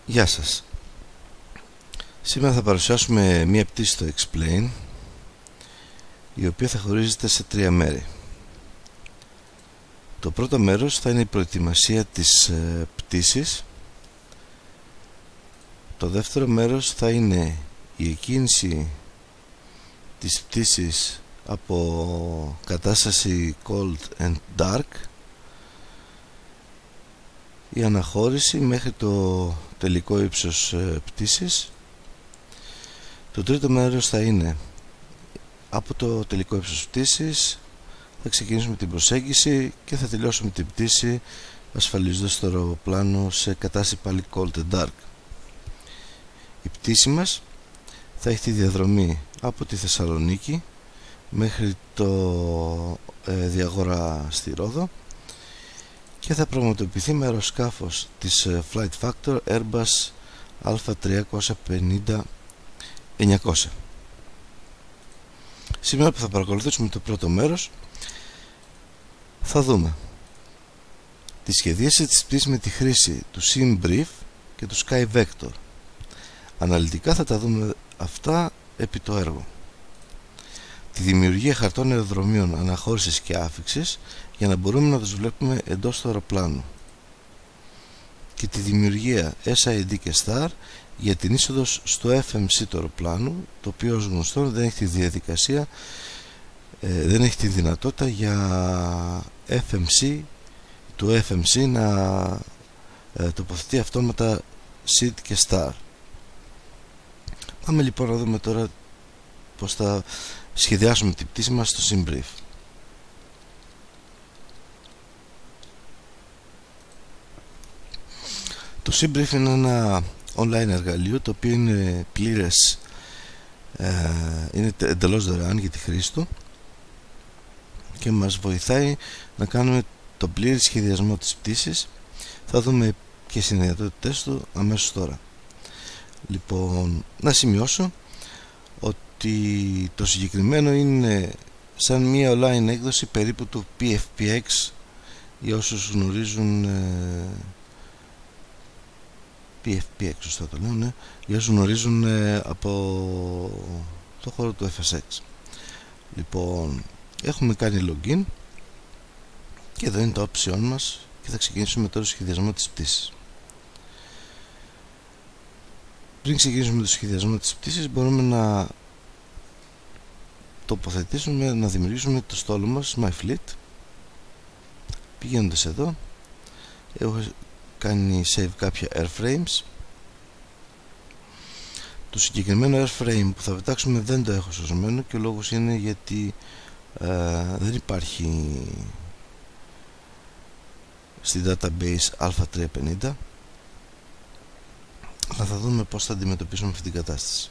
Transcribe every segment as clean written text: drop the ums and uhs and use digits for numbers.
Γεια σας. Σήμερα θα παρουσιάσουμε μία πτήση στο X-Plane, η οποία θα χωρίζεται σε τρία μέρη. Το πρώτο μέρος θα είναι η προετοιμασία της πτήσης. Το δεύτερο μέρος θα είναι η εκκίνηση της πτήσης από κατάσταση cold and dark, η αναχώρηση μέχρι το τελικό ύψος πτήσης. Το τρίτο μέρος θα είναι από το τελικό ύψος πτήσης, θα ξεκινήσουμε την προσέγγιση και θα τελειώσουμε την πτήση ασφαλίζοντας το αεροπλάνο σε κατάσταση πάλι cold and dark. Η πτήση μας θα έχει τη διαδρομή από τη Θεσσαλονίκη μέχρι το Διαγόρα στη Ρόδο και θα πραγματοποιηθεί με αεροσκάφος της Flight Factor Airbus A350-900. Σήμερα που θα παρακολουθήσουμε το πρώτο μέρος, θα δούμε τη σχεδίαση της πτήσης με τη χρήση του SimBrief και του SkyVector. Αναλυτικά θα τα δούμε αυτά επί το έργο. Τη δημιουργία χαρτών αεροδρομίων αναχώρησης και άφιξης για να μπορούμε να τους βλέπουμε εντός του αεροπλάνου, και τη δημιουργία SID και STAR για την είσοδο στο FMC του αεροπλάνου, το οποίο ως γνωστό δεν έχει τη διαδικασία, δεν έχει τη δυνατότητα για FMC του FMC να τοποθετεί αυτόματα SID και STAR. Πάμε λοιπόν να δούμε τώρα πώς θα σχεδιάσουμε την πτήση μας στο SimBrief. Το SimBrief είναι ένα online εργαλείο το οποίο είναι πλήρες, είναι εντελώς δωρεάν για τη χρήση του και μας βοηθάει να κάνουμε τον πλήρη σχεδιασμό της πτήσης. Θα δούμε ποιες είναι οι δυνατότητες του αμέσως τώρα. Λοιπόν, να σημειώσω ότι το συγκεκριμένο είναι σαν μια online έκδοση περίπου του PFPX, για όσους γνωρίζουν PFPX, σωστά το λέω, ναι, για όσους γνωρίζουν από το χώρο του FSX. Λοιπόν, έχουμε κάνει login και εδώ είναι το option μας και θα ξεκινήσουμε τώρα το σχεδιασμό της πτήσης. Πριν ξεκινήσουμε το σχεδιασμό της πτήσης, μπορούμε να τοποθετήσουμε, να δημιουργήσουμε το στόλο μας, My Fleet. Πηγαίνοντας εδώ, έχω κάνει save κάποια airframes. Το συγκεκριμένο airframe που θα πετάξουμε δεν το έχω σωσμένο, και ο λόγος είναι γιατί δεν υπάρχει στη database A350, αλλά θα δούμε πώς θα αντιμετωπίσουμε αυτή την κατάσταση.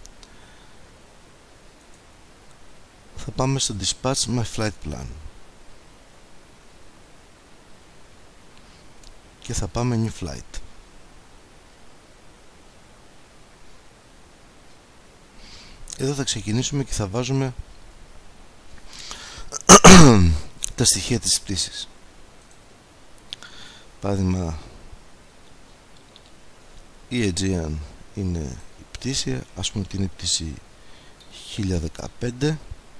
Θα πάμε στο Dispatch My Flight Plan και θα πάμε New Flight. Εδώ θα ξεκινήσουμε και θα βάζουμε τα στοιχεία της πτήσης. Παράδειγμα, η Aegean είναι η πτήση, ας πούμε ότι είναι η πτήση 1015.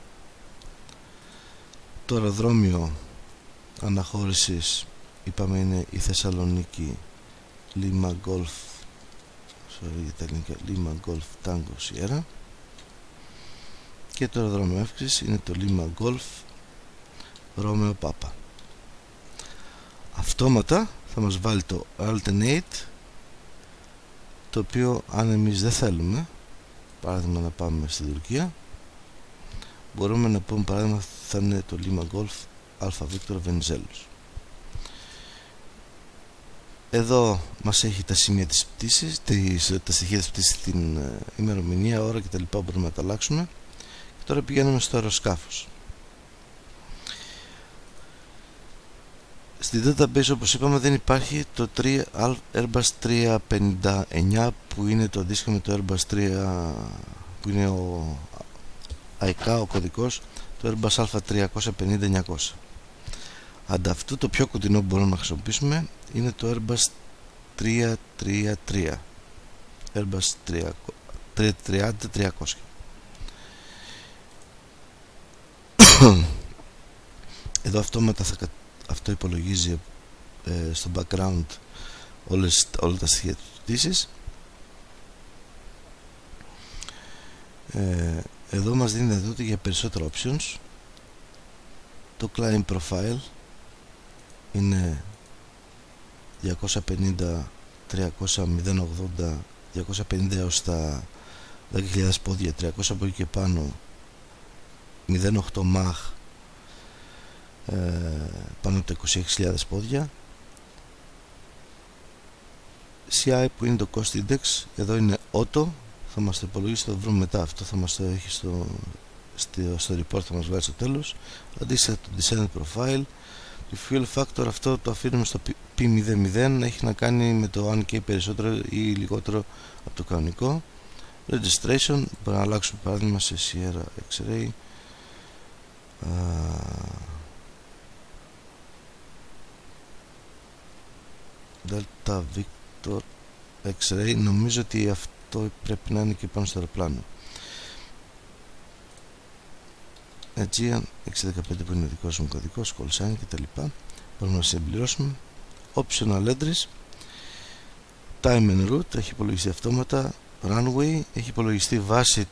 Το αεροδρόμιο αναχώρησης είπαμε είναι η Θεσσαλονίκη Lima Golf, Lima Golf Tango Sierra, και το αεροδρόμιο εύξησης είναι το Lima Golf Romeo Papa. Αυτόματα θα μας βάλει το Alternate, το οποίο αν εμείς δεν θέλουμε, παράδειγμα να πάμε στην Τουρκία, μπορούμε να πούμε παράδειγμα θα είναι το Lima Golf Alpha Victor Venizelos. Εδώ μας έχει τα σημεία της πτήσης, τα στοιχεία της πτήσης, την ημερομηνία, ώρα κτλ. Μπορούμε να τα αλλάξουμε. Και τώρα πηγαίνουμε στο αεροσκάφος. Στην database, όπως είπαμε, δεν υπάρχει το Airbus 359 που είναι το αντίστοιχο με το Airbus 3, που είναι ο ICA, ο κωδικός, το Airbus A350-900. Ανταυτού το πιο κοντινό που μπορούμε να χρησιμοποιήσουμε είναι το Airbus 333 Airbus 300-300. Εδώ αυτόματα αυτό υπολογίζει στο background όλα τα στοιχεία της πτήσης. Εδώ μας δίνει εδώ για περισσότερα options. Το climb profile είναι 250, 300, 080, 250 έως τα 10.000 πόδια, 300 από εκεί και πάνω, 0.8 Mach πάνω από τα 26.000 πόδια. CI που είναι το cost index, εδώ είναι auto, θα μας το υπολογίσει, θα το βρούμε μετά, αυτό θα μας το έχει στο report, θα μας βγάλει στο τέλος. Αντίστοιχα το descent profile, το fuel factor, αυτό το αφήνουμε στο P00, έχει να κάνει με το αν καίει περισσότερο ή λιγότερο από το κανονικό. Registration, μπορούμε να αλλάξουμε παράδειγμα σε Sierra X-Ray, Delta Victor X-Ray, νομίζω ότι αυτό πρέπει να είναι και πάνω στο αεροπλάνο. Aegean 615 που είναι ο δικός μου κωδικός, call sign κτλ. Μπορούμε να συμπληρώσουμε. Optional entries, time and route, έχει υπολογιστεί αυτόματα. Runway, έχει υπολογιστεί βάση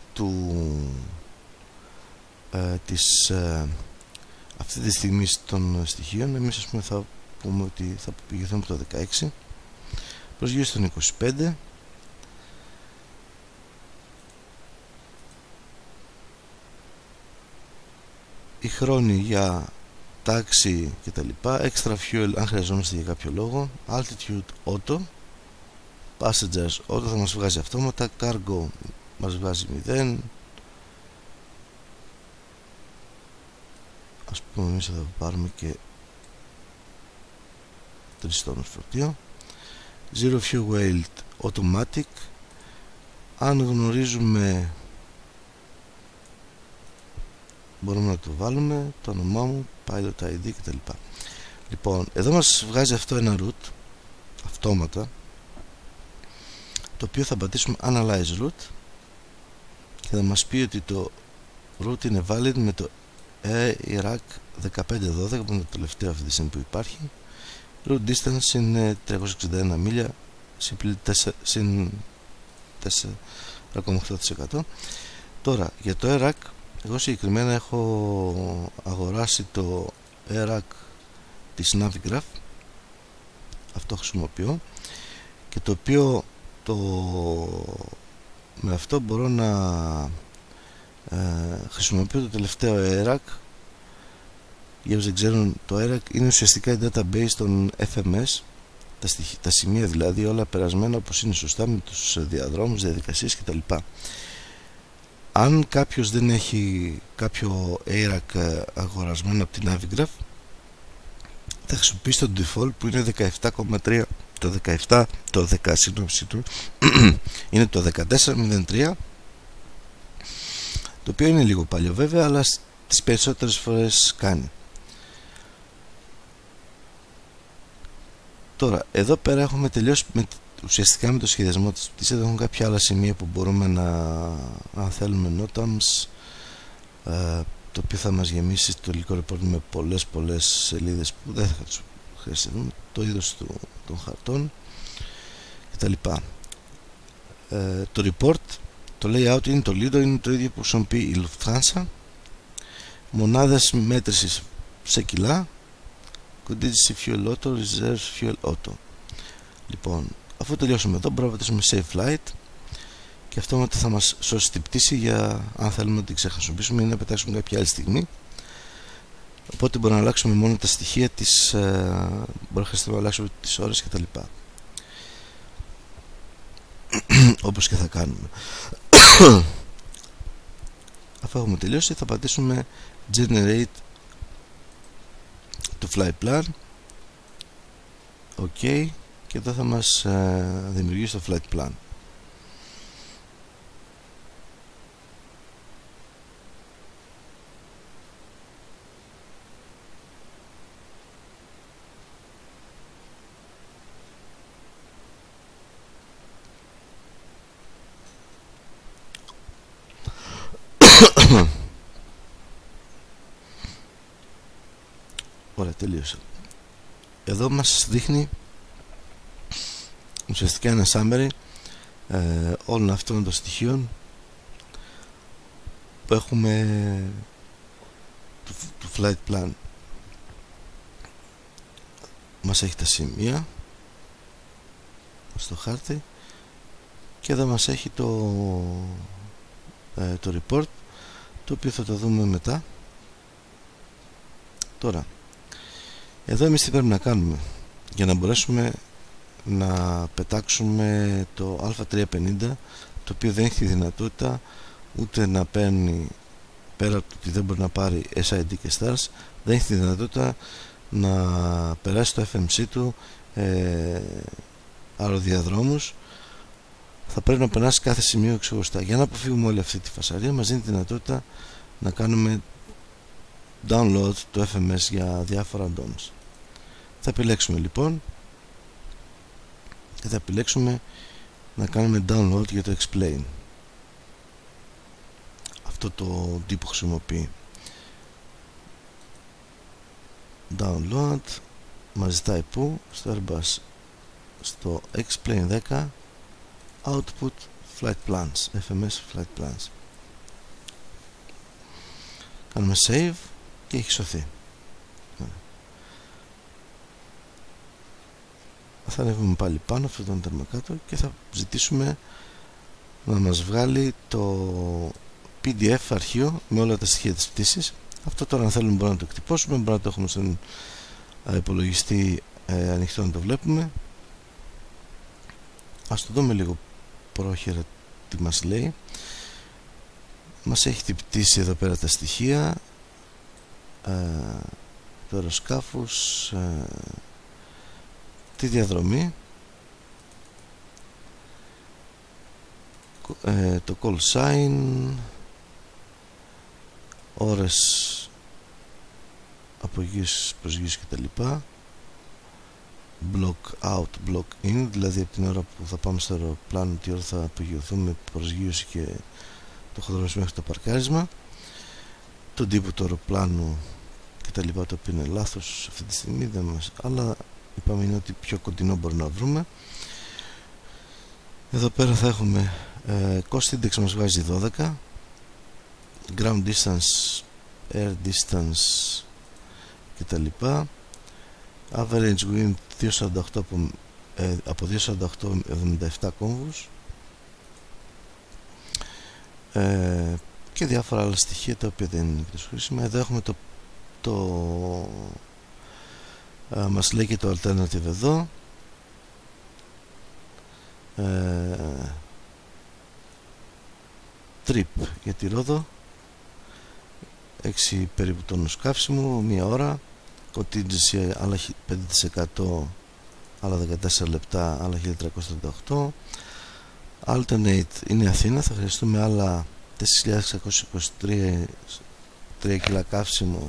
αυτή τη στιγμή των στοιχείων. Εμείς ας πούμε θα πούμε ότι θα πηγαίνουμε από το 16 προσγείωση στον 25. Οι χρόνοι για τάξη και τα λοιπά, extra fuel αν χρειαζόμαστε για κάποιο λόγο, altitude auto, passengers auto θα μας βγάζει αυτόματα, cargo μας βγάζει 0. Ας πούμε εμείς θα πάρουμε και 3 τόνους φορτίο. Zero fuel weight automatic, αν γνωρίζουμε μπορούμε να το βάλουμε, το όνομά μου, pilot ID κτλ. Λοιπόν, εδώ μας βγάζει αυτό ένα route αυτόματα, το οποίο θα πατήσουμε analyze route και θα μας πει ότι το route είναι valid με το Iraq 1512 που είναι το τελευταίο αυτή τη στιγμή που υπάρχει. Route distance είναι 361 μίλια συν 4,8%. Τώρα για το Iraq, εγώ συγκεκριμένα έχω αγοράσει το Iraq της Navigraph, αυτό χρησιμοποιώ, και το οποίο με αυτό μπορώ να χρησιμοποιώ το τελευταίο Iraq. Για όσοι δεν ξέρουν, το Iraq είναι ουσιαστικά η database των FMS, τα σημεία δηλαδή όλα περασμένα όπως είναι σωστά, με τους διαδρόμους, διαδικασίες κτλ. Αν κάποιος δεν έχει κάποιο Iraq αγορασμένο από την Navigraph, θα χρησιμοποιήσει το default που είναι 17,3, είναι το 14.03, το οποίο είναι λίγο παλιό βέβαια, αλλά τις περισσότερες φορές κάνει. Τώρα, εδώ πέρα έχουμε τελειώσει ουσιαστικά με το σχεδιασμό της πτήσης. Εδώ έχουν κάποια άλλα σημεία που μπορούμε αν θέλουμε notams, το οποίο θα μας γεμίσει το υλικό report με πολλές σελίδες που δεν θα χρειαστούμε, το είδος των χαρτών κτλ. Το report, το layout είναι το Lido, είναι το ίδιο που χρησιμοποιεί η Lufthansa. Μονάδες μέτρησης σε κιλά, contingency fuel auto, reserve fuel auto. Λοιπόν, αφού τελειώσουμε εδώ μπορούμε να πατήσουμε save flight και αυτόματα θα μας σώσει την πτήση για αν θέλουμε να την ξεχρησιμοποιήσουμε ή να πετάξουμε κάποια άλλη στιγμή. Οπότε μπορούμε να αλλάξουμε μόνο τα στοιχεία της, μπορούμε να αλλάξουμε τις ώρες κτλ. Όπως και θα κάνουμε. Αφού έχουμε τελειώσει θα πατήσουμε generate to fly plan, ok, και εδώ θα μας δημιουργήσει το flight plan. Ωραία, τελείωσα. Εδώ μας δείχνει ουσιαστικά ένα summary όλων αυτών των στοιχείων που έχουμε του flight plan. Μας έχει τα σημεία στο χάρτη και εδώ μας έχει το report, το οποίο θα το δούμε μετά. Τώρα, εδώ εμείς τι πρέπει να κάνουμε για να μπορέσουμε να πετάξουμε το α350, το οποίο δεν έχει τη δυνατότητα ούτε να παίρνει, πέρα από το ότι δεν μπορεί να πάρει SID και stars, δεν έχει τη δυνατότητα να περάσει το FMC του αεροδιαδρόμους. Θα πρέπει να περάσει κάθε σημείο ξεχωριστά. Για να αποφύγουμε όλη αυτή τη φασαρία, μας δίνει τη δυνατότητα να κάνουμε download το FMS για διάφορα add-ons. Θα επιλέξουμε λοιπόν και θα επιλέξουμε να κάνουμε download για το explain, αυτό το τύπο χρησιμοποιεί. Download μας ζητάει που στο Airbus, στο explain 10 output flight plans, FMS flight plans. Κάνουμε save και έχει σωθεί. Θα ανέβουμε πάλι πάνω αυτόν τον τερμακάτω και θα ζητήσουμε να μας βγάλει το PDF αρχείο με όλα τα στοιχεία της πτήσης. Αυτό τώρα αν θέλουμε μπορούμε να το εκτυπώσουμε, μπορούμε να το έχουμε στον υπολογιστή ανοιχτό να το βλέπουμε. Ας το δούμε λίγο πρόχειρα τι μας λέει. Μας έχει την πτήση εδώ πέρα τα στοιχεία του αεροσκάφους, τη διαδρομή, το call sign, ώρες απογείωσης, προσγείωσης κτλ. Block out, block in, δηλαδή από την ώρα που θα πάμε στο αεροπλάνο τι ώρα θα απογειωθούμε, προσγείωση και το χωδρόμισμα μέχρι το παρκάρισμα, τον τύπο του αεροπλάνου κτλ, το οποίο είναι λάθος αυτή τη στιγμή, δεν μας, αλλά είπαμε είναι ότι πιο κοντινό μπορούμε να βρούμε. Εδώ πέρα θα έχουμε cost index μας βγάζει 12, ground distance, air distance κτλ. Average wind 248 από 248-77 κόμβους και διάφορα άλλα στοιχεία τα οποία δεν είναι τόσο χρήσιμα. Εδώ έχουμε μας λέει και το alternative εδώ, trip για τη Ρόδο, 6 περίπου τόνους καύσιμου, μία ώρα, contingency άλλα 5%, άλλα 14 λεπτά, άλλα 1338. Alternate είναι Αθήνα, θα χρειαστούμε άλλα 4.623 3 κιλά καύσιμο,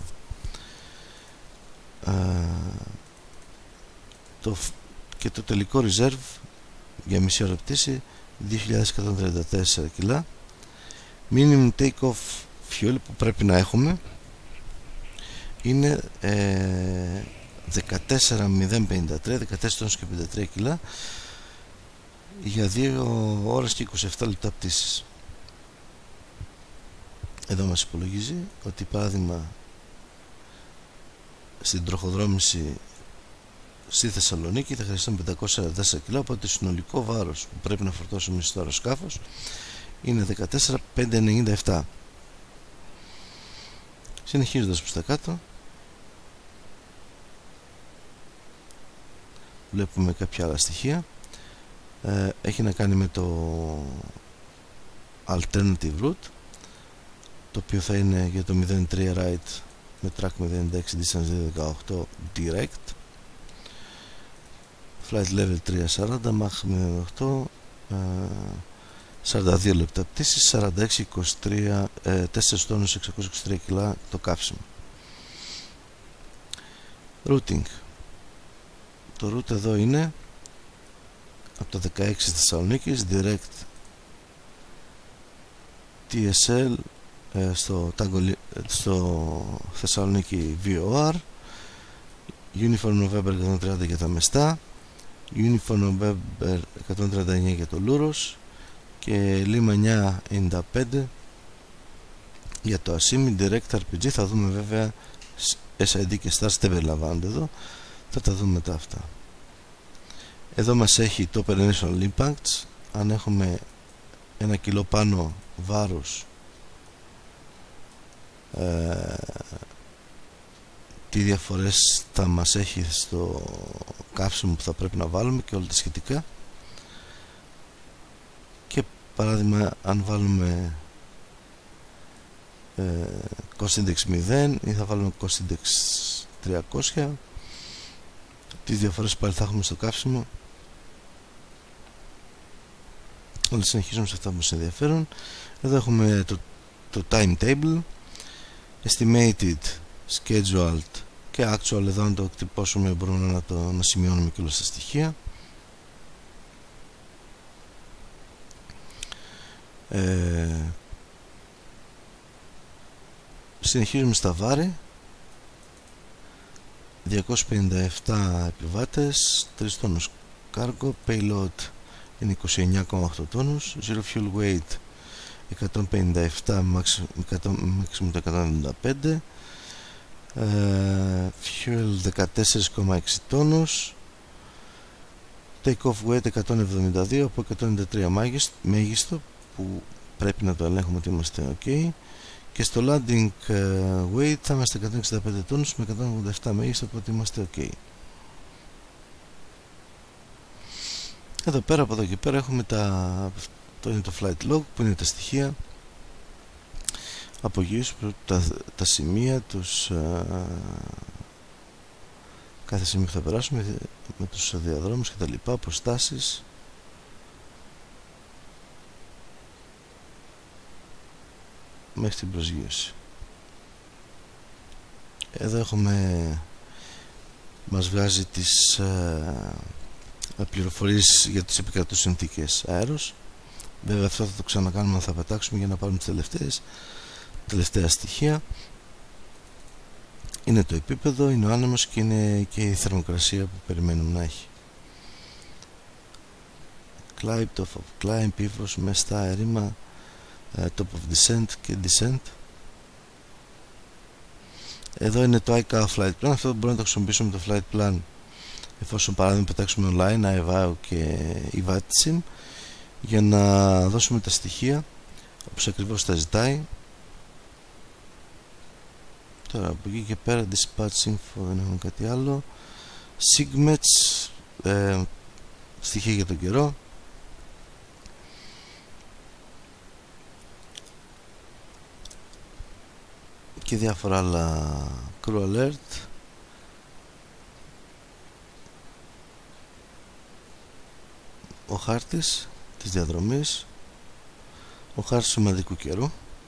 και το τελικό reserve για μισή ώρα πτήση 2.134 κιλά. Minimum take off fuel που πρέπει να έχουμε είναι 14.053, 14 τόνους και 53 κιλά για 2 ώρες και 27 λεπτά πτήσης. Εδώ μας υπολογίζει ότι παράδειγμα στην τροχοδρόμηση στη Θεσσαλονίκη θα χρειαστούμε 544 κιλά, οπότε το συνολικό βάρος που πρέπει να φορτώσουμε στο αεροσκάφος είναι 14.597. Συνεχίζοντας προς τα κάτω βλέπουμε κάποια άλλα στοιχεία. Έχει να κάνει με το alternative route, το οποίο θα είναι για το 03 right με track 0.6 distance 2.18 direct, flight level 340, Mach 0.8, 42 λεπτά πτήσης, 46-23, 4 τόνους 623 κιλά το καύσιμο. Routing. Το route εδώ είναι από το 16 της Θεσσαλονίκης direct TSL στο Θεσσαλονίκη VOR, Uniform November 130 για τα Μεστά, Uniform November 139 για το Λούρος και Λίμα 995 για το Ασίμι Direct RPG. Θα δούμε βέβαια SID και Stars, δεν περιλαμβάνονται εδώ, θα τα δούμε μετά αυτά. Εδώ μας έχει το Operational Impacts. Αν έχουμε 1 κιλό πάνω βάρος, τι διαφορές θα μας έχει στο καύσιμο που θα πρέπει να βάλουμε και όλα τα σχετικά. Και παράδειγμα, αν βάλουμε Cost Index 0 ή θα βάλουμε Cost Index 300, τις διαφορές πάλι θα έχουμε στο καύσιμο. Όλοι συνεχίζουμε σε αυτά που μας ενδιαφέρουν. Εδώ έχουμε το timetable, estimated, scheduled και actual. Εδώ αν το εκτυπώσουμε μπορούμε να σημειώνουμε και όλα στα στοιχεία. Συνεχίζουμε στα βάρη. 257 επιβάτες, 3 τόνους cargo, payload είναι 29,8 τόνους, zero fuel weight 157 maximum 195, fuel 14,6 τόνους, take off weight 172 από 193 μέγιστο που πρέπει να το ελέγχουμε ότι είμαστε ok, και στο landing weight θα είμαστε 165 τόνους με 187 μέγιστο οπότε είμαστε ok. Εδώ πέρα, από εδώ και πέρα έχουμε το flight log που είναι τα στοιχεία απογείωσης, τα σημεία, κάθε σημείο που θα περάσουμε με τους διαδρόμους και τα λοιπά, προστάσεις. Μέχρι την προσγείωση. Εδώ μας βγάζει τις πληροφορίες για τις επικρατούς συνθήκες αέρος. Βέβαια αυτό θα το ξανακάνουμε, θα πετάξουμε για να πάρουμε τις τελευταία στοιχεία. Είναι το επίπεδο, είναι ο άνεμος και είναι και η θερμοκρασία που περιμένουμε να έχει. Climb, top of climb, ύφος, μεστά, αερίμα, top of descent και descent. Εδώ είναι το ICAO flight plan. Αυτό μπορούμε να το χρησιμοποιήσουμε το flight plan εφόσον παράδειγμα πετάξουμε online AEVAO και EVATSIM για να δώσουμε τα στοιχεία όπως ακριβώς τα ζητάει. Τώρα από εκεί και πέρα dispatch info δεν έχουμε κάτι άλλο. Sigmets, στοιχεία για τον καιρό. Και διάφορα άλλα crew alert. Ο χάρτης της διαδρομής, ο χάρτης του σημαντικού καιρού,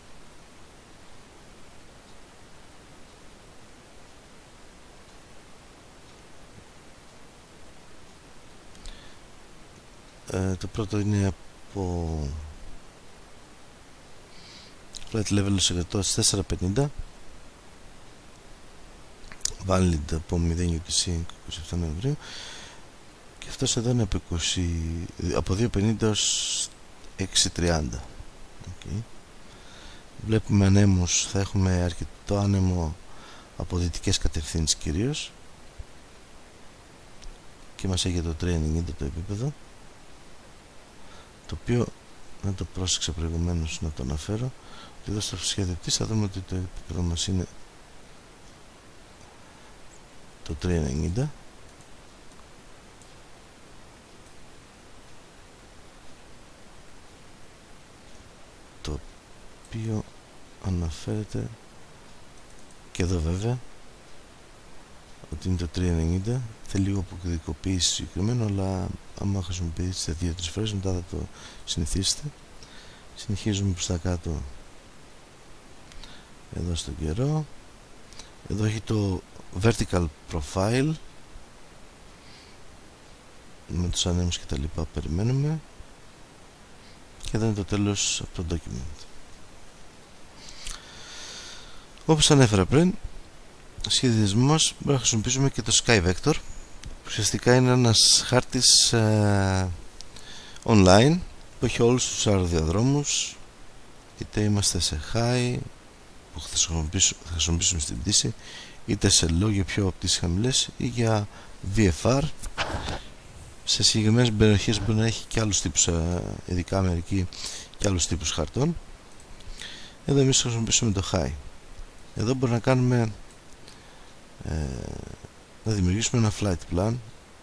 το πρώτο είναι από flight level στις 450, valid από 0 UTC 27 Νοεμβρίου, και αυτός εδώ είναι από 2.50 έως 6.30. Okay. Βλέπουμε ανέμους, θα έχουμε αρκετό άνεμο από δυτικές κατευθύνσεις κυρίως και μας έχει το 390 το επίπεδο, το οποίο δεν το πρόσεξα προηγουμένως να το αναφέρω, ότι εδώ στο σχέδιο της θα δούμε ότι το επίπεδο μας είναι το 390, το οποίο αναφέρεται και εδώ βέβαια ότι είναι το 390. Θέλει λίγο αποκωδικοποίηση συγκεκριμένο, αλλά άμα χρησιμοποιήσετε 2-3 φορές μετά θα το συνηθίσετε. Συνεχίζουμε προς τα κάτω εδώ στον καιρό. Εδώ έχει το vertical profile με τους ανέμους και τα λοιπά που περιμένουμε, και εδώ είναι το τέλος από το document. Όπως ανέφερα πριν, στο σχεδιασμό μας μπορούμε να χρησιμοποιήσουμε και το SkyVector. Ουσιαστικά είναι ένας χάρτης online που έχει όλους τους αεροδιαδρόμους, είτε είμαστε σε high που θα χρησιμοποιήσουμε στην πτήση, είτε σε low για πιο πτήσεις χαμηλές, ή για VFR. Σε συγκεκριμένες περιοχές μπορεί να έχει και άλλους τύπους, ειδικά Αμερική, και άλλους τύπους χαρτών. Εδώ εμείς θα χρησιμοποιήσουμε το high. Εδώ μπορούμε να κάνουμε να δημιουργήσουμε ένα flight plan.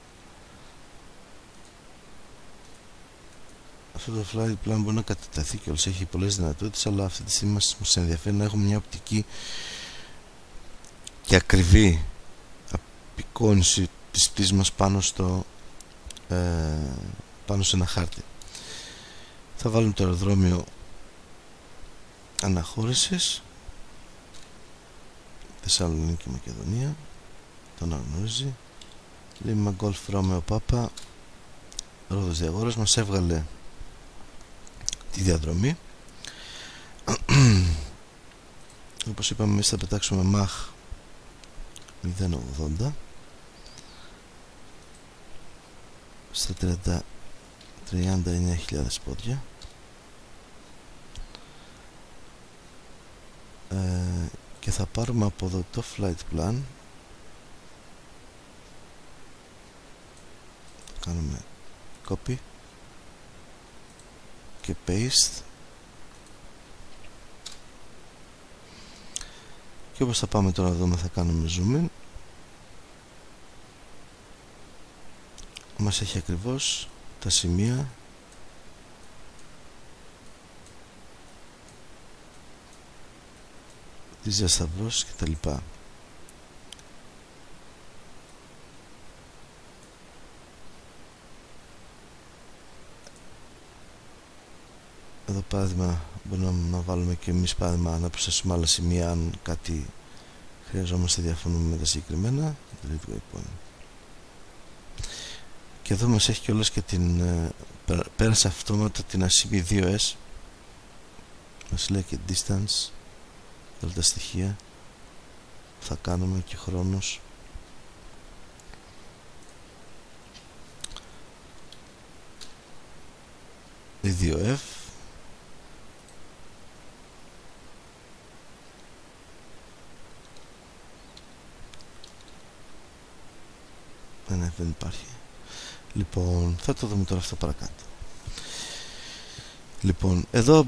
Αυτό το flight plan μπορεί να κατατεθεί και όλες, έχει πολλές δυνατότητες, αλλά αυτή τη στιγμή μας ενδιαφέρει να έχουμε μια οπτική και ακριβή απεικόνιση της πτήσης μας πάνω σε ένα χάρτη. Θα βάλουμε το αεροδρόμιο αναχώρησης, Θεσσαλονίκη, Μακεδονία, τον αναγνωρίζει. Λίμα Γκολφ Ρώμεο Πάπα, Ρόδος Διαγόρας, μας έβγαλε τη διαδρομή. Όπως είπαμε, εμείς θα πετάξουμε Μαχ 080 στα 39.000 πόδια. Και θα πάρουμε από εδώ το flight plan, θα κάνουμε copy και paste, και όπως θα πάμε τώρα εδώ θα κάνουμε zoom in. Μας έχει ακριβώς τα σημεία τις διασταυρώσεις και τα λοιπά. Εδώ παράδειγμα μπορούμε να βάλουμε και εμείς παράδειγμα να προσθέσουμε άλλα σημεία αν κάτι χρειαζόμαστε, διαφωνούμε με τα συγκεκριμένα. Και εδώ μας έχει και όλες και την πέρασε αυτόματα την ασήμη 2S, μας λέει και distance, όλα τα στοιχεία θα κάνουμε και χρόνος. Η 2F δεν υπάρχει. Λοιπόν, θα το δούμε τώρα αυτό παρακάτω. Λοιπόν, εδώ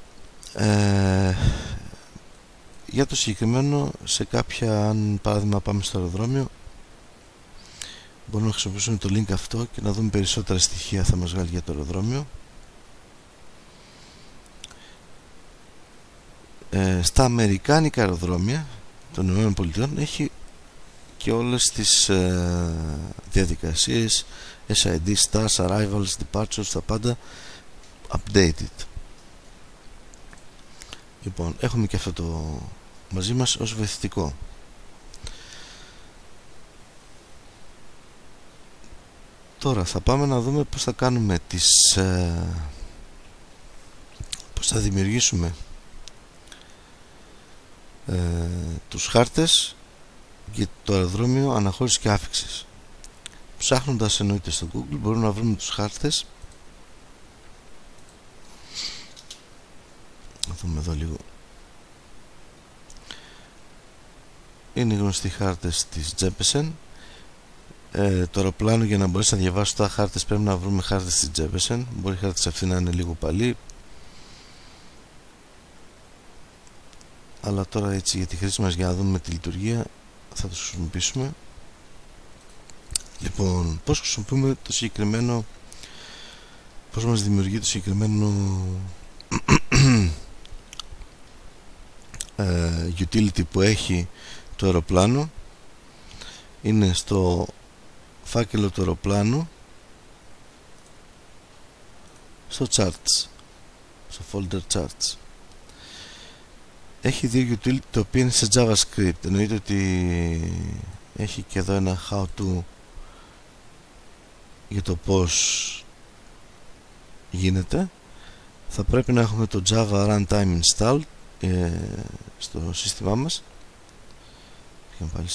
για το συγκεκριμένο, σε κάποια, αν παράδειγμα πάμε στο αεροδρόμιο, μπορούμε να χρησιμοποιήσουμε το link αυτό και να δούμε περισσότερα στοιχεία θα μας βγάλει για το αεροδρόμιο. Στα αμερικάνικα αεροδρόμια των ΗΠΑ έχει και όλες τις διαδικασίες SID, stars, arrivals, departures, τα πάντα updated. Λοιπόν, έχουμε και αυτό το μαζί μας ως βοηθητικό. Τώρα θα πάμε να δούμε πώς θα κάνουμε πώς θα δημιουργήσουμε τους χάρτες για το αεροδρόμιο αναχώρησης και άφιξης. Ψάχνοντας εννοείται στο Google μπορούμε να βρούμε τους χάρτες. Να δούμε εδώ λίγο. Είναι οι γνωστοί χάρτες της Jeppesen. Το αεροπλάνο, για να μπορέσει να διαβάσει τα χάρτες πρέπει να βρούμε χάρτες της Jeppesen. Μπορεί οι χάρτες αυτοί να είναι λίγο παλιοί, αλλά τώρα έτσι για τη χρήση μας, για να δούμε τη λειτουργία, θα τους χρησιμοποιήσουμε. Λοιπόν, πώς χρησιμοποιούμε το συγκεκριμένο, πώς μας δημιουργεί το συγκεκριμένο utility που έχει το αεροπλάνο. Είναι στο φάκελο του αεροπλάνου, στο charts, στο folder charts. Έχει δύο utility, το οποίο είναι σε JavaScript. Εννοείται ότι έχει και εδώ ένα how to για το πώς γίνεται. Θα πρέπει να έχουμε το Java Runtime Installed στο σύστημά μας. Πάλι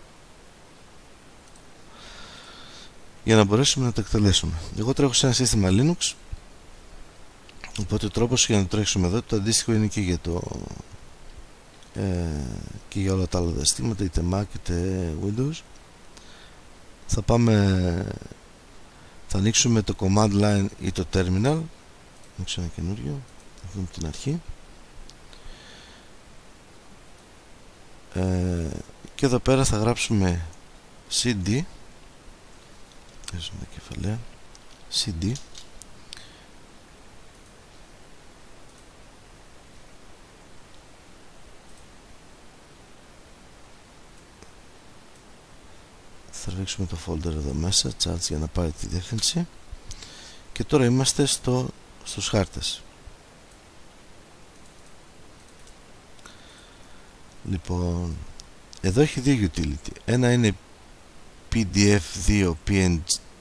για να μπορέσουμε να το εκτελέσουμε. Εγώ τρέχω σε ένα σύστημα Linux, οπότε ο τρόπος για να το τρέξουμε εδώ το αντίστοιχο είναι και για και για όλα τα άλλα συστήματα, είτε Mac είτε Windows. Θα ανοίξουμε το command line ή το terminal. Ανοίξω ένα καινούριο, θα δούμε την αρχή. Και εδώ πέρα θα γράψουμε cd, κεφαλαία cd, θα ρίξουμε το folder εδώ μέσα, charts, για να πάρει τη διεύθυνση. Και τώρα είμαστε στους χάρτες. Λοιπόν, εδώ έχει δύο utility. Ένα είναι PDF2 PNG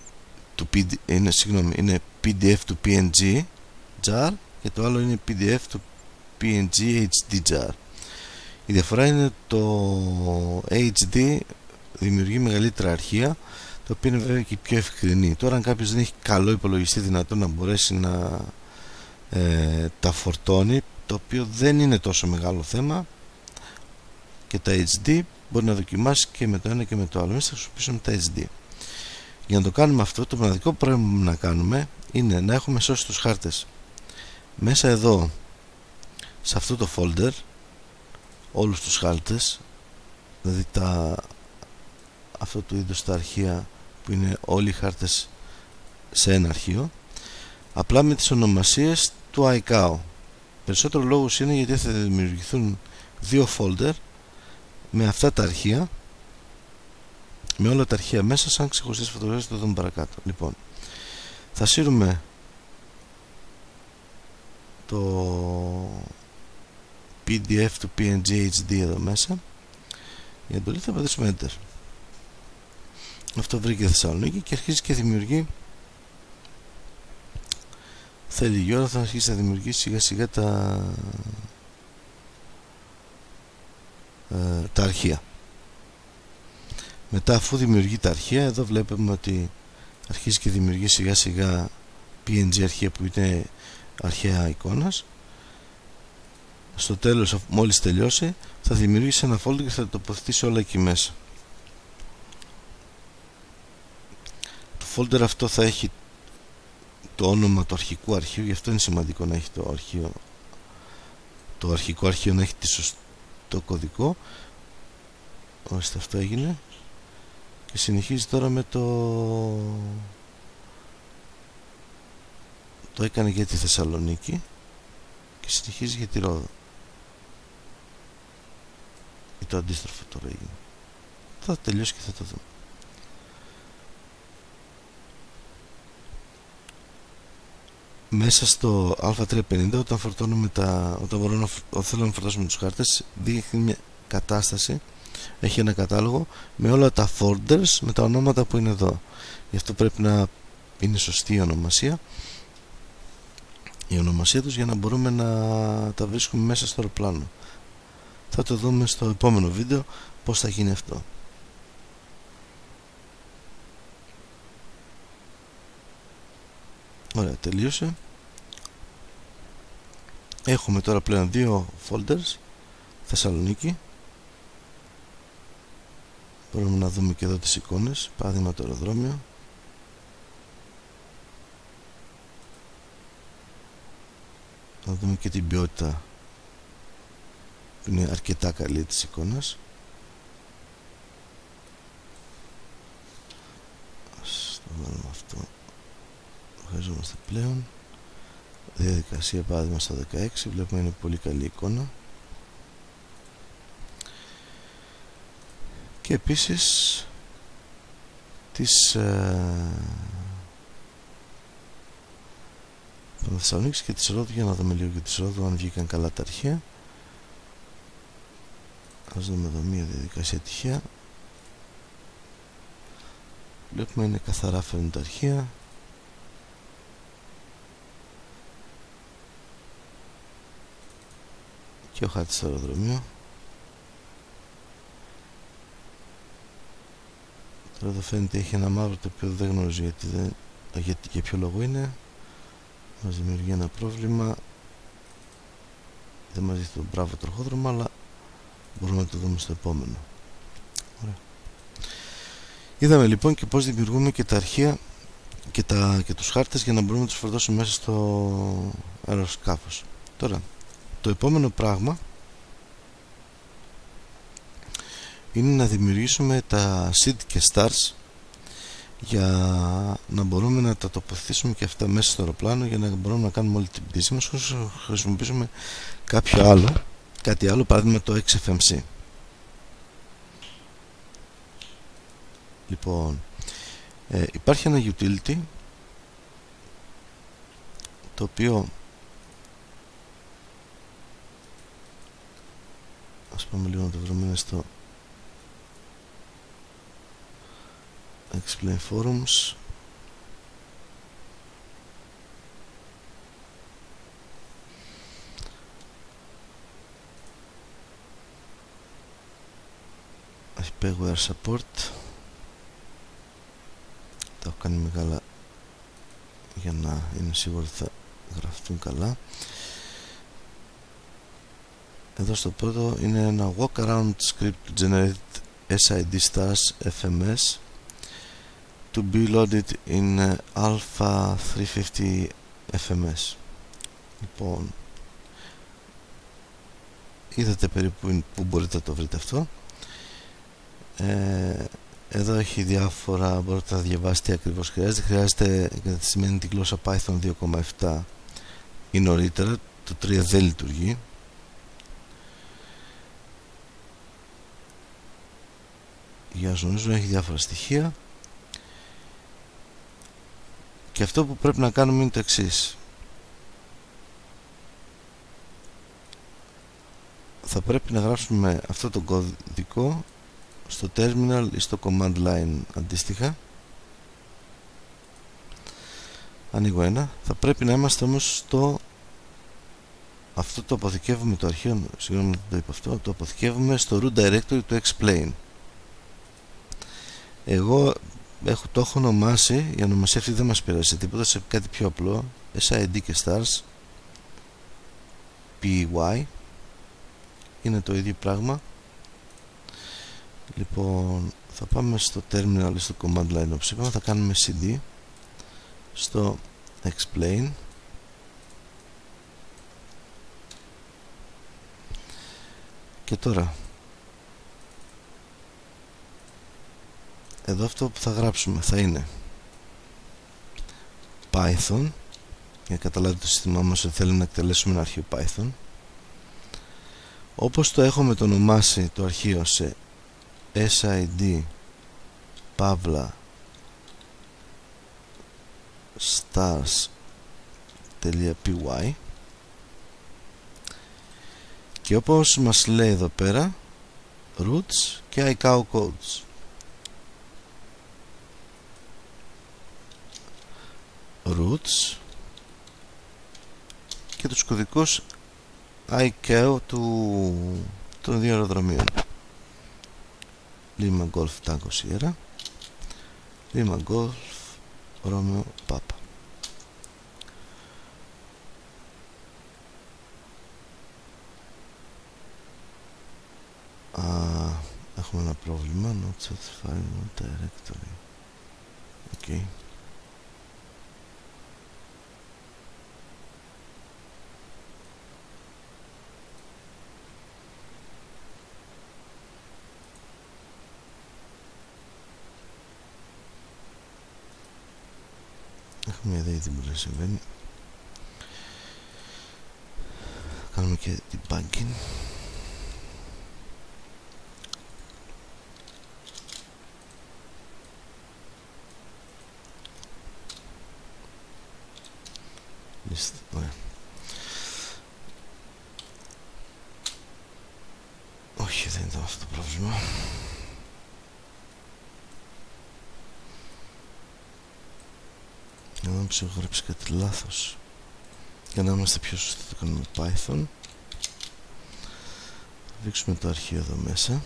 είναι PDF του PNG jar, και το άλλο είναι PDF του PNG HD jar. Η διαφορά είναι το HD δημιουργεί μεγαλύτερα αρχεία, το οποίο είναι βέβαια και πιο ευκρινή. Τώρα αν κάποιος δεν έχει καλό υπολογιστή δυνατό να μπορέσει να τα φορτώνει, το οποίο δεν είναι τόσο μεγάλο θέμα, και τα HD μπορεί να δοκιμάσει και με το ένα και με το άλλο. Εμείς θα χρησιμοποιήσουμε τα HD. Για να το κάνουμε αυτό, το μοναδικό πράγμα να κάνουμε είναι να έχουμε σώσει τους χάρτες μέσα εδώ, σε αυτό το folder, όλους τους χάρτες, δηλαδή αυτό του είδους τα αρχεία που είναι όλοι οι χάρτες σε ένα αρχείο, απλά με τις ονομασίες του iCal. Περισσότερο λόγος είναι γιατί θα δημιουργηθούν δύο folder με αυτά τα αρχεία, με όλα τα αρχεία μέσα σαν ξεχωριστές φωτογραφίες. Το δούμε παρακάτω. Λοιπόν, θα σύρουμε το PDF του PNG HD εδώ μέσα. Για εντολή θα πατήσουμε Enter. Αυτό βρήκε Θεσσαλονίκη και αρχίζει και δημιουργεί. Θέλει η ώρα, θα αρχίσει να δημιουργεί σιγά σιγά τα αρχεία. Μετά, αφού δημιουργεί τα αρχεία, εδώ βλέπουμε ότι αρχίζει και δημιουργεί σιγά σιγά PNG αρχεία που είναι αρχαία εικόνας. Στο τέλος, μόλις τελειώσει, θα δημιουργήσει ένα folder και θα το τοποθετήσει όλα εκεί μέσα. Το folder αυτό θα έχει το όνομα του αρχικού αρχείου, γι' αυτό είναι σημαντικό να έχει το αρχικό αρχείο να έχει το κωδικό. Ώστε αυτό έγινε. Και συνεχίζει τώρα με το έκανε για τη Θεσσαλονίκη και συνεχίζει για τη Ρόδο, ή το αντίστροφο τώρα έγινε. Θα τελειώσει και θα το δούμε. Μέσα στο Α350, όταν θέλουμε να φορτώσουμε τους χάρτες, δείχνει μια κατάσταση, έχει ένα κατάλογο με όλα τα folders με τα ονόματα που είναι εδώ. Γι' αυτό πρέπει να είναι σωστή η ονομασία τους, για να μπορούμε να τα βρίσκουμε μέσα στο αεροπλάνο. Θα το δούμε στο επόμενο βίντεο πώς θα γίνει αυτό. Ωραία, τελείωσε. Έχουμε τώρα πλέον δύο folders, Θεσσαλονίκη. Μπορούμε να δούμε και εδώ τις εικόνες, παράδειγμα το αεροδρόμιο. Να δούμε και την ποιότητα που είναι αρκετά καλή της εικόνας. Ας το βάλουμε αυτό. Χρειαζόμαστε πλέον. Διαδικασία παράδειγμα στα 16, βλέπουμε είναι πολύ καλή εικόνα. Και επίσης της Θεσσαλονίκης και της Ρόδου, για να δούμε λίγο και της Ρόδου αν βγήκαν καλά τα αρχεία. Ας δούμε εδώ μία διαδικασία τυχαία. Βλέπουμε είναι καθαρά, φέρνουν τα αρχεία. και ο χάρτης στο αεροδρομίο. Τώρα εδώ φαίνεται έχει ένα μαύρο το οποίο δεν γνωρίζω για ποιο λόγο είναι. Μας δημιουργεί ένα πρόβλημα. Δεν μας δείχνει το μπράβο τροχόδρομο, αλλά μπορούμε να το δούμε στο επόμενο. Ωραία. Είδαμε λοιπόν και πώς δημιουργούμε και τα αρχεία και τους χάρτες για να μπορούμε να τους φορτώσουμε μέσα στο αεροσκάφος. Τώρα, το επόμενο πράγμα είναι να δημιουργήσουμε τα seed και stars για να μπορούμε να τα τοποθετήσουμε και αυτά μέσα στο αεροπλάνο, για να μπορούμε να κάνουμε όλη την πτήση μας χωρίς να χρησιμοποιήσουμε κάτι άλλο, παράδειγμα το XFMC. Λοιπόν, υπάρχει ένα utility το οποίο ας πάμε λίγο να το βρούμε στο Explain Forums. Hyperware Support. Τα έχω κάνει μεγάλα για να είναι σίγουρο ότι θα γραφτούν καλά. Εδώ στο πρώτο είναι ένα walk around script to generate SID stars FMS to be loaded in Alpha 350 FMS. Λοιπόν, είδατε περίπου που μπορείτε να το βρείτε αυτό. Εδώ έχει διάφορα, μπορείτε να διαβάσετε τι ακριβώς χρειάζεται. Χρειάζεται εγκαταστημένη τη γλώσσα Python 2.7 ή νωρίτερα, το 3 δεν λειτουργεί. Για όσο νομίζω έχει διάφορα στοιχεία. Και αυτό που πρέπει να κάνουμε είναι το εξής. Θα πρέπει να γράψουμε αυτό το κωδικό στο terminal ή στο command line αντίστοιχα. Ανοίγω ένα. Θα πρέπει να είμαστε όμως στο... Αυτό το αποθηκεύουμε το αρχείο, συγγνώμη το είπα αυτό, το αποθηκεύουμε στο root directory του explain. Εγώ το έχω ονομάσει, η ονομασία αυτή δεν μας πειράζει τίποτα, σε κάτι πιο απλό, SID και stars PY, είναι το ίδιο πράγμα. Λοιπόν, θα πάμε στο terminal, στο command line όπως είπαμε, θα κάνουμε cd στο explain και τώρα εδώ αυτό που θα γράψουμε θα είναι Python, για να καταλάβετε το σύστημά μας ότι θέλουμε να εκτελέσουμε ένα αρχείο Python, όπως το έχουμε το ονομάσει το αρχείο σε SID Pavla stars.py και όπως μας λέει εδώ πέρα roots και ICAO codes. Roots και τους κωδικούς ICAO των δύο αεροδρομίων. Lima Golf Tango Sierra, Lima Golf Romeo Papa. Έχουμε ένα πρόβλημα, not satisfied not directory. Okay. Έχουμε μια ιδέα τι μπορεί να συμβαίνει. Θα κάνουμε και debugging. Ωραία. Όχι, δεν ήταν αυτό το πρόβλημα. Για να μην έχω γράψει κάτι λάθος, για να είμαστε πιο σωστοί, το κάνουμε Python Βήξουμε το αρχείο εδώ μέσα.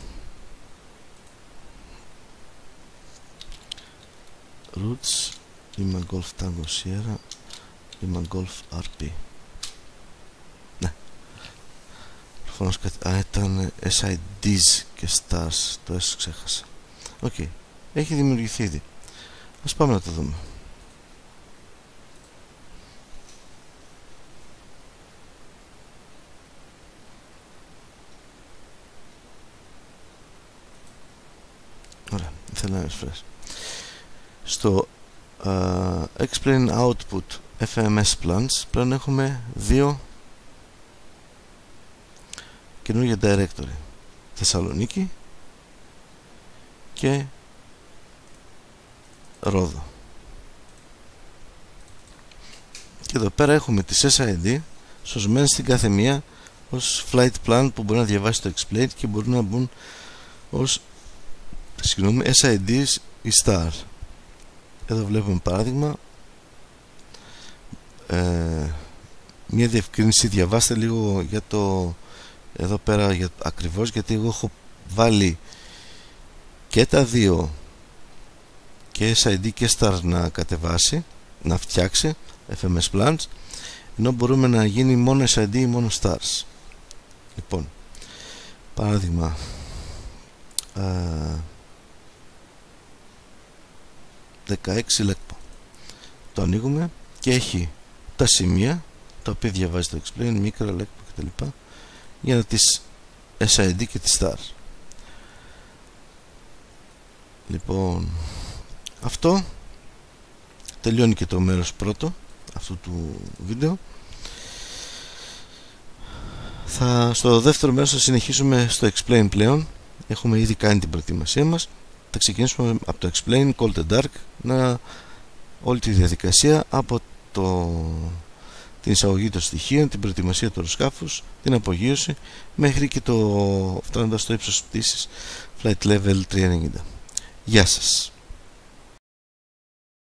Roots, Lima Golf Tango Sierra, Lima Golf RP. Ναι. Προφανώς ήταν SIDs και stars. Το S ξέχασα. Οκ. Έχει δημιουργηθεί ήδη. Ας πάμε να το δούμε. Ωραία. Ήθελα να refresh. Στο Explain Output FMS Plans πλέον έχουμε δύο καινούργια directory, Θεσσαλονίκη και Ρόδο. Και εδώ πέρα έχουμε τις SID σωσμένες στην κάθε μία ως flight plan που μπορεί να διαβάσει το Explain και μπορεί να μπουν ως SIDs ή star. Εδώ βλέπουμε παράδειγμα μια διευκρίνηση. Διαβάστε λίγο για το εδώ πέρα ακριβώς, γιατί εγώ έχω βάλει και τα δύο, και SID και star, να κατεβάσει, να φτιάξει FMS plans, ενώ μπορούμε να γίνει μόνο SID ή μόνο stars. Λοιπόν, παράδειγμα 16 λέκπο. Το ανοίγουμε και έχει τα σημεία τα οποία διαβάζει το Explain, μίκρα, λέκπο κτλ. Για τις SID και τις stars. Λοιπόν, αυτό τελειώνει και το μέρος πρώτο αυτού του βίντεο. Στο δεύτερο μέρος θα συνεχίσουμε στο Explain πλέον. Έχουμε ήδη κάνει την προετοιμασία μας. Θα ξεκινήσουμε από το Explain, Cold and Dark, όλη τη διαδικασία από την εισαγωγή των στοιχείων, την προετοιμασία του αεροσκάφους, την απογείωση, μέχρι και φτάνοντας στο ύψος πτήσης Flight Level 390. Γεια σας.